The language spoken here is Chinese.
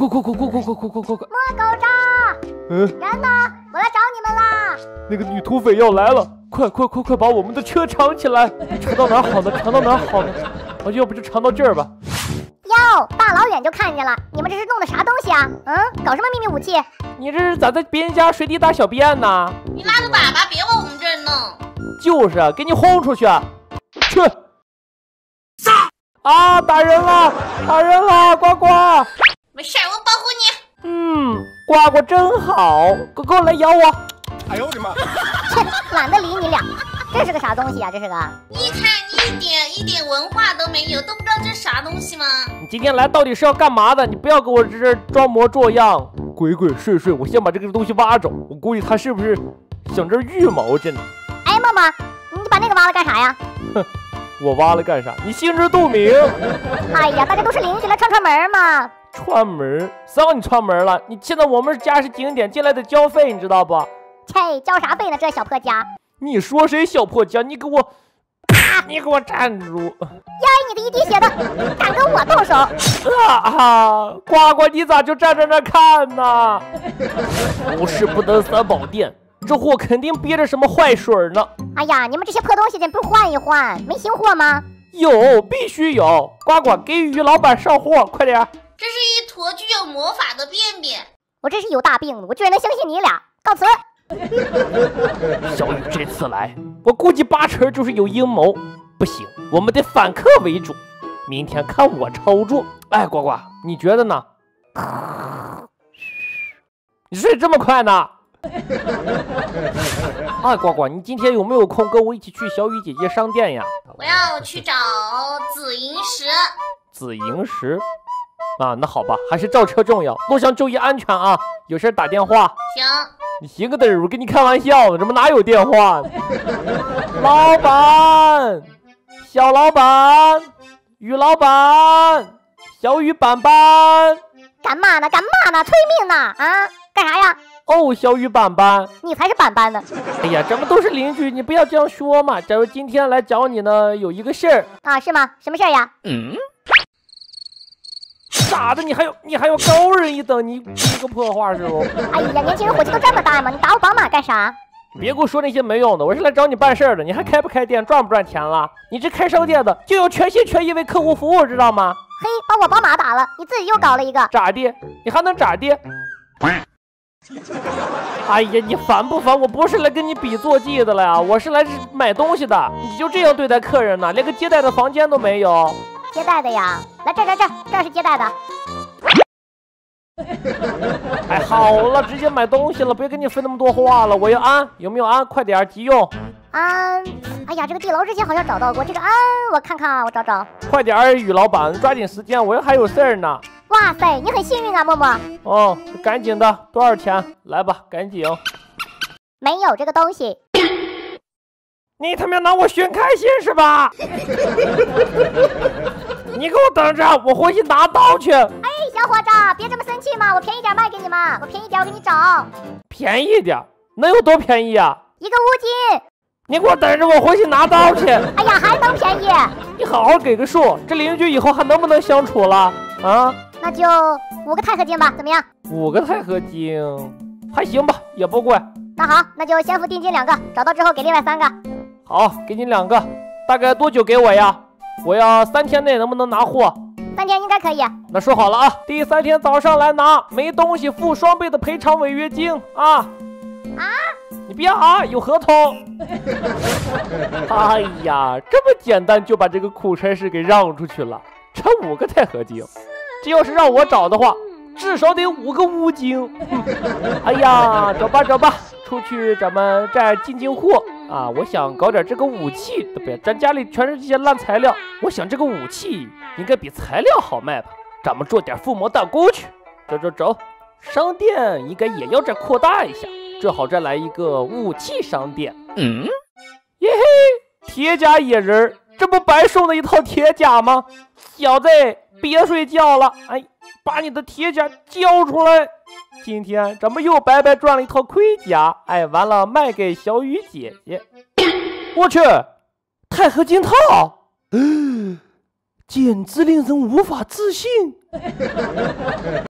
快！ 摸狗渣！人呢？我来找你们啦！ 那个女土匪要来了，快把我们的车藏起来！藏到哪儿好呢？藏到哪儿好呢？要不就藏到这儿吧。 哟，大老远就看见了，你们这是弄的啥东西啊？搞什么秘密武器？ 你这是咋在别人家随地大小便呢？ 你拉个粑粑，别往我们这儿弄。 就是啊，给你轰出去！去！啊！打人了！打人了！呱呱！ 没事，我保护你。 呱呱真好，狗来咬我！ 哎呦我的妈！ 切，懒得理你俩。这是个啥东西啊？这是个？ 你看你一点文化都没有，都不知道这是啥东西吗？ 你今天来到底是要干嘛的？你不要给我这装模作样。鬼祟，我先把这个东西挖着。我估计他是不是想这羽毛针？ 哎，默默，你把那个挖了干啥呀？ 哼，我挖了干啥？你心知肚明。 哎呀，大家都是邻居，来串门嘛。 串门？谁让你串门了？你现在我们家是景点，进来得交费，你知道不？ 切，交啥费呢？这小破家！ 你说谁小破家？你给我站住！ 呀，你的一滴血的，敢跟我动手？ 呱呱，你咋就站在那看呢？无事不登三宝殿，这货肯定憋着什么坏水呢。 哎呀，你们这些破东西，不换一换？没新货吗？ 有，必须有！呱呱，给于老板上货，快点！ 这是一坨具有魔法的便便。 我真是有大病，我居然能相信你俩！告辞。 小雨这次来，我估计8成就是有阴谋。不行，我们得反客为主。明天看我操作。哎，呱呱，你觉得呢？你睡这么快呢？哎，呱呱，你今天有没有空跟我一起去小雨姐姐商店呀？ 我要去找紫萤石。 紫萤石？啊，那好吧，还是造车重要，路上注意安全啊！有事打电话。 行。 你行个嘚儿，我跟你开玩笑呢，这不哪有电话呢？老板，小老板，于老板，小雨板板， 干嘛呢？催命呢？啊，干啥呀？ 哦，小雨板板， 你才是板板呢！ 哎呀，咱们都是邻居，你不要这样说嘛。假如今天来找你呢，有一个事儿啊，是吗？什么事儿呀？ 傻的，你还要高人一等，你个破话是不？ 哎呀，年轻人火气都这么大吗？你打我宝马干啥？ 别给我说那些没用的，我是来找你办事的。你还开不开店，赚不赚钱了？你这开商店的就要全心全意为客户服务，知道吗？ 嘿，把我宝马打了，你自己又搞了一个， 咋的？你还能咋的？哎呀，你烦不烦？我不是来跟你比坐骑的了呀，我是来买东西的。你就这样对待客人呢？连个接待的房间都没有。 接待的呀，来这是接待的。 哎，好了，直接买东西了，别跟你费那么多话了。我要安，有没有安？快点，急用。 安，哎呀，这个地牢之前好像找到过这个安，我看看，我找找。 快点，于老板，抓紧时间，我还有事儿呢。 哇塞，你很幸运啊，默默。 哦，赶紧的，多少钱？来吧，赶紧。 没有这个东西。 你他妈拿我寻开心是吧？你给我等着，我回去拿刀去。 哎，小伙子，别这么生气嘛，我便宜点卖给你嘛，我便宜点，我给你找。 便宜点？能有多便宜啊？ 一个乌金。 你给我等着，我回去拿刀去。 哎呀，还能便宜？ 你好好给个数，这邻居以后还能不能相处了啊？ 那就5个钛合金吧，怎么样 ？5个钛合金，还行吧，也不贵。 那好，那就先付定金2个，找到之后给另外3个。 好，给你2个，大概多久给我呀？我要3天内能不能拿货 ？3天应该可以。 那说好了啊，第3天早上来拿，没东西付双倍的赔偿违约金啊！你别啊，有合同。哎呀，这么简单就把这个苦差事给让出去了，这5个钛合金，这要是让我找的话，至少得5个乌金。哎呀，走吧，出去咱们这儿进货啊！我想搞点这个武器，对不对？咱家里全是这些烂材料，我想这个武器应该比材料好卖吧？咱们做点附魔弹弓去。走，商店应该也要再扩大一下，最好再来一个武器商店。耶嘿，铁甲野人，这不白送了一套铁甲吗？小子，别睡觉了，哎，把你的铁甲交出来！今天咱们又白白赚了一套盔甲，哎，完了卖给小雨姐姐。我去，钛合金套，简直令人无法置信。